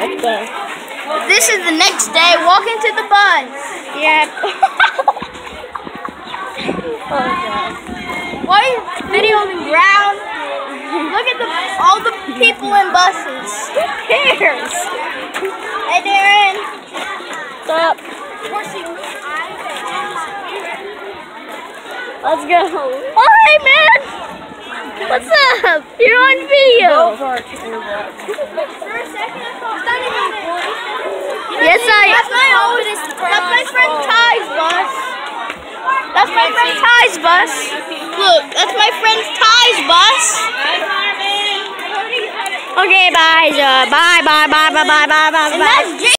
Let's go. This is the next day, walking to the bus. Yeah. Oh god. Why are you videoing the ground? Look at all the people in buses. Who cares? Hey Darren. What's up? Let's go. Oh hey man. What's up? You're on video. Yes, that's my oldest. That's my friend Ty's bus. That's my friend Ty's bus. Look, that's my friend Ty's bus. Okay, bye, bye, bye, bye, bye, bye, bye, bye, bye.